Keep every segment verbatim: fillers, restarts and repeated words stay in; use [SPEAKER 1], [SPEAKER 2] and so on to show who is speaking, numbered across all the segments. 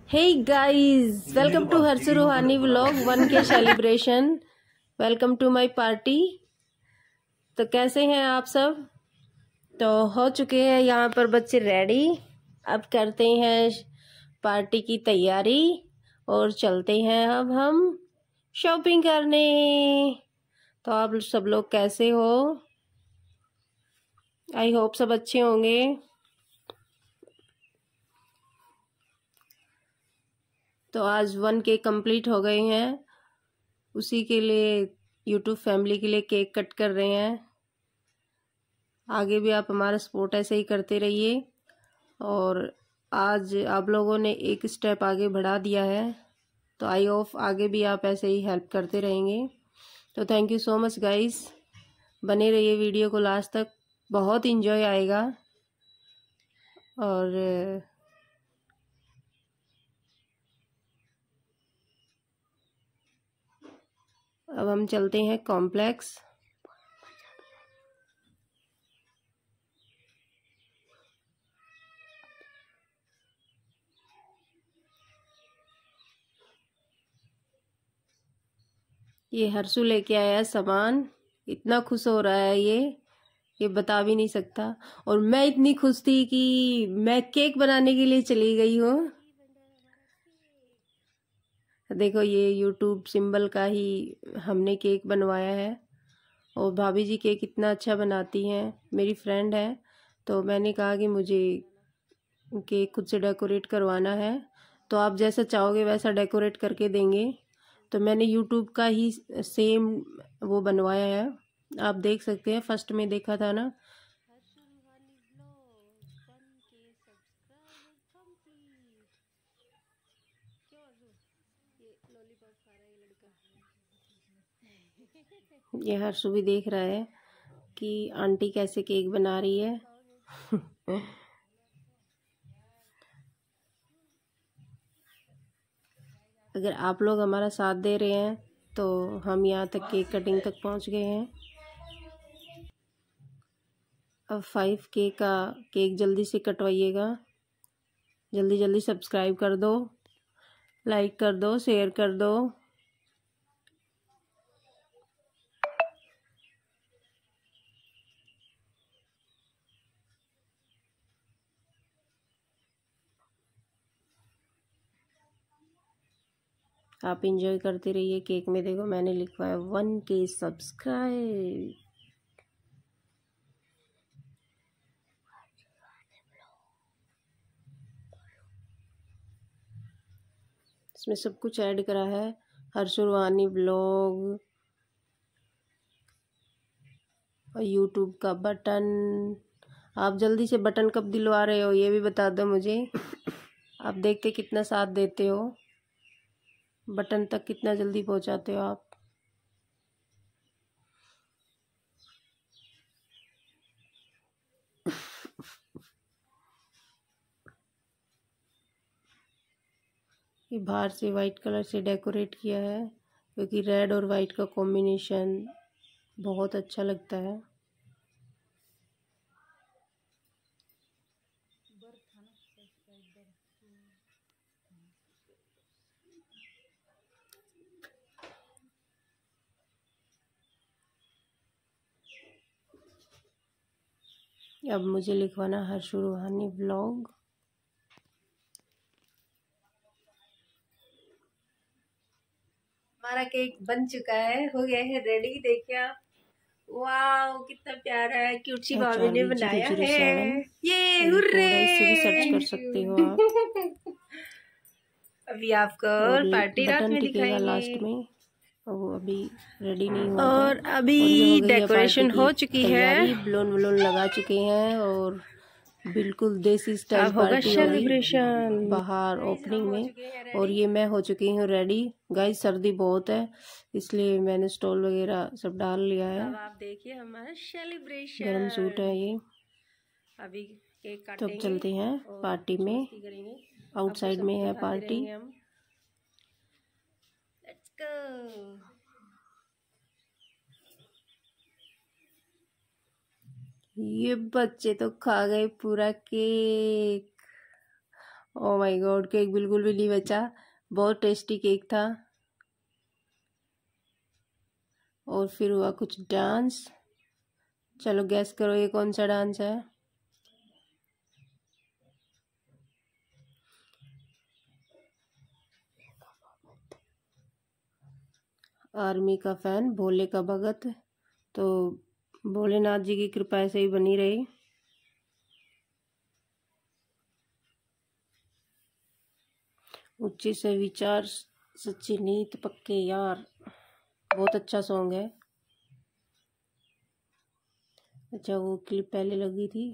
[SPEAKER 1] Hey guys, welcome to Harshu Roohani vlog one के celebration. Welcome to my party. तो कैसे हैं आप सब? तो हो चुके हैं यहाँ पर बच्चे रेडी। अब करते हैं पार्टी की तैयारी और चलते हैं अब हम शॉपिंग करने। तो आप सब लोग कैसे हो? आई होप सब अच्छे होंगे। तो आज वन के कंप्लीट हो गए हैं, उसी के लिए यूट्यूब फैमिली के लिए केक कट कर रहे हैं। आगे भी आप हमारा सपोर्ट ऐसे ही करते रहिए। और आज आप लोगों ने एक स्टेप आगे बढ़ा दिया है, तो आई होप आगे भी आप ऐसे ही हेल्प करते रहेंगे। तो thank you so much guys, बने रहिए वीडियो को लास्ट तक, बहुत इंजॉय आएगा। और अब हम चलते हैं कॉम्प्लेक्स। ये हर्षु लेके आया है सामान, इतना खुश हो रहा है ये ये बता भी नहीं सकता। और मैं इतनी खुश थी कि मैं केक बनाने के लिए चली गई हूँ। देखो ये यूट्यूब सिंबल का ही हमने केक बनवाया है। और भाभी जी केक इतना अच्छा बनाती हैं, मेरी फ्रेंड है। तो मैंने कहा कि मुझे केक खुद से डेकोरेट करवाना है, तो आप जैसा चाहोगे वैसा डेकोरेट करके देंगे। तो मैंने यूट्यूब का ही सेम वो बनवाया है, आप देख सकते हैं। फर्स्ट में देखा था ना। ये हर्षु भी देख रहा है कि आंटी कैसे केक बना रही है। अगर आप लोग हमारा साथ दे रहे हैं तो हम यहाँ तक केक कटिंग तक पहुँच गए हैं। अब फाइव के का केक जल्दी से कटवाइएगा। जल्दी जल्दी सब्सक्राइब कर दो, लाइक कर दो, शेयर कर दो। आप इंजॉय करते रहिए केक में। देखो मैंने लिखवाया वन के सब्सक्राइब। इसमें सब कुछ ऐड करा है, हर्षु रूहानी ब्लॉग और यूट्यूब का बटन। आप जल्दी से बटन कब दिलवा रहे हो ये भी बता दो मुझे। आप देखते कितना साथ देते हो, बटन तक कितना जल्दी पहुंचाते हो आप। ये बाहर से वाइट कलर से डेकोरेट किया है, क्योंकि रेड और वाइट का कॉम्बिनेशन बहुत अच्छा लगता है। अब मुझे लिखवाना हर्षु रूहानी ब्लॉग। हमारा केक बन चुका है, हो गया है रेडी। देखिए वाह कितना प्यारा है, क्यूट सी भाभी ने बनाया है ये। हुर्रे!
[SPEAKER 2] इससे भी सर्च कर सकते हो आप।
[SPEAKER 1] अभी आपको पार्टी रात में दिखाएंगे
[SPEAKER 2] लास्ट में। वो अभी रेडी नहीं हुआ
[SPEAKER 1] और
[SPEAKER 2] था।
[SPEAKER 1] अभी
[SPEAKER 2] और
[SPEAKER 1] डेकोरेशन हो चुकी है,
[SPEAKER 2] बलून वलून लगा चुके हैं और बिल्कुल देसी स्टाइल पार्टी
[SPEAKER 1] सेलिब्रेशन
[SPEAKER 2] बाहर ओपनिंग में। और ये मैं हो चुकी हूँ रेडी। गाइस सर्दी बहुत है, इसलिए मैंने स्टॉल वगैरह सब डाल लिया है।
[SPEAKER 1] अब आप देखिए हमारा सेलिब्रेशन।
[SPEAKER 2] गरम सूट है ये।
[SPEAKER 1] अभी केक
[SPEAKER 2] तब
[SPEAKER 1] काटेंगे,
[SPEAKER 2] चलते हैं पार्टी में। आउटसाइड में है पार्टी। Let's go. ये बच्चे तो खा गए पूरा cake.
[SPEAKER 1] Oh my god, cake बिल्कुल भी नहीं बचा, बहुत टेस्टी केक था। और फिर हुआ कुछ डांस। चलो गैस करो ये कौन सा डांस है। आर्मी का फैन, भोले का भगत। तो भोलेनाथ जी की कृपा ऐसे ही बनी रही। ऊंचे से विचार, सच्ची नीत, पक्के यार, बहुत अच्छा सॉन्ग है। अच्छा, वो क्लिप पहले लगी थी।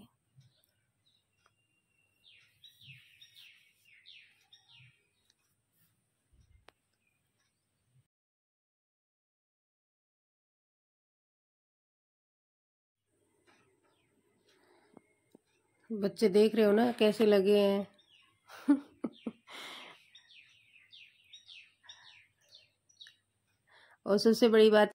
[SPEAKER 1] बच्चे देख रहे हो ना कैसे लगे हैं। और सबसे बड़ी बात,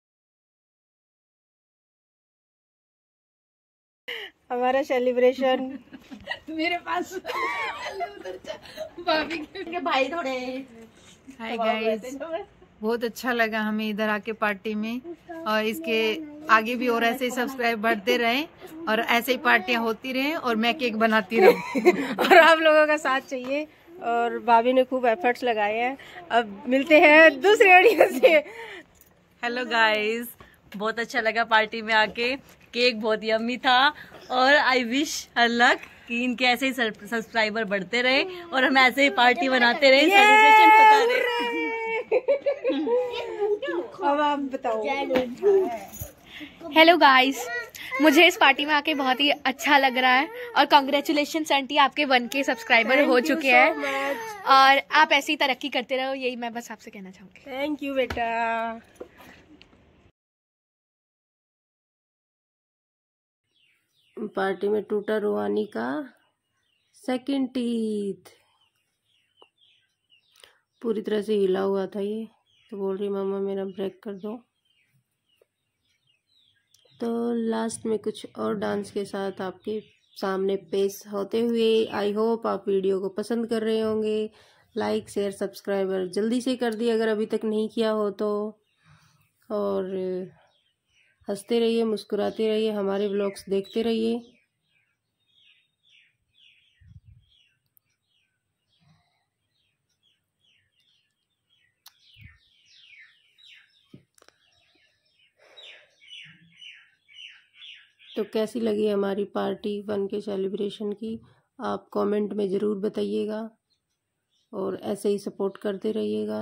[SPEAKER 1] हमारा सेलिब्रेशन
[SPEAKER 2] मेरे पास भाभी के भाई थोड़े। हाय गाइस, बहुत अच्छा लगा हमें इधर आके पार्टी में, और इसके आगे भी और ऐसे ही सब्सक्राइब बढ़ते रहें और ऐसे ही पार्टियां होती रहें और मैं केक बनाती रहूं।
[SPEAKER 1] और आप लोगों का साथ चाहिए। और भाभी ने खूब एफर्ट्स लगाए हैं। अब मिलते हैं दूसरे ऑडियंस से।
[SPEAKER 3] हेलो गाइस, बहुत अच्छा लगा पार्टी में आके, केक बहुत यम्मी था और आई विश हर लक कि इनके ऐसे ही सब्सक्राइबर बढ़ते रहे और हम ऐसे ही पार्टी बनाते रहे, सेलिब्रेशन होता रहे।
[SPEAKER 1] अब आप बताओ।
[SPEAKER 4] हेलो गाइस, मुझे इस पार्टी में आके बहुत ही अच्छा लग रहा है और कांग्रेचुलेशन आंटी, आपके वन के सब्सक्राइबर हो चुके हैं और आप ऐसी तरक्की करते रहो, यही मैं बस आपसे कहना चाहूँगी।
[SPEAKER 1] थैंक यू बेटा। पार्टी में टूटा रूहानी का सेकंड टीथ, पूरी तरह से हिला हुआ था ये, तो बोल रही मामा मेरा ब्रेक कर दो। तो लास्ट में कुछ और डांस के साथ आपके सामने पेश होते हुए, आई होप आप वीडियो को पसंद कर रहे होंगे। लाइक शेयर सब्सक्राइबर जल्दी से कर दिए अगर अभी तक नहीं किया हो तो। और हंसते रहिए, मुस्कुराते रहिए, हमारे व्लॉग्स देखते रहिए। तो कैसी लगी हमारी पार्टी वन के सेलिब्रेशन की, आप कमेंट में ज़रूर बताइएगा और ऐसे ही सपोर्ट करते रहिएगा।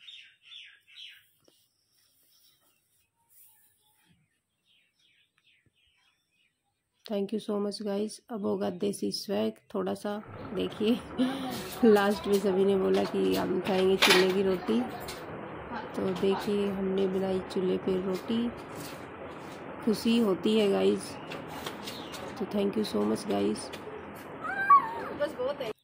[SPEAKER 1] Thank you so much guys. अब होगा देसी स्वैग थोड़ा सा, देखिए। लास्ट में सभी ने बोला कि हम खाएंगे चूल्हे की रोटी, तो देखिए हमने बनाई चूल्हे पे रोटी। खुशी होती है गाइस, तो thank you so much guys. बस बहुत है।